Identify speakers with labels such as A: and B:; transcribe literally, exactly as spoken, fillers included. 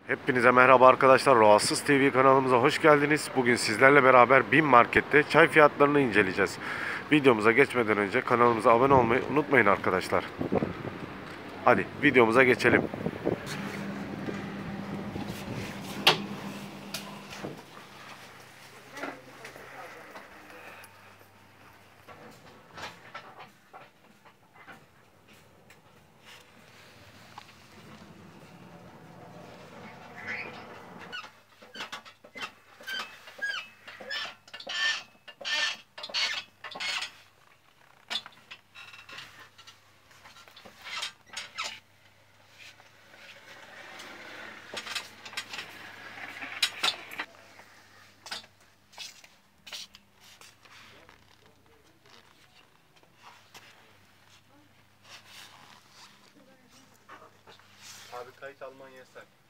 A: Hepinize merhaba arkadaşlar. Rahatsız T V kanalımıza hoş geldiniz. Bugün sizlerle beraber BİM Market'te çay fiyatlarını inceleyeceğiz. Videomuza geçmeden önce kanalımıza abone olmayı unutmayın arkadaşlar. Hadi videomuza geçelim.
B: Abi kayıt alman yasak.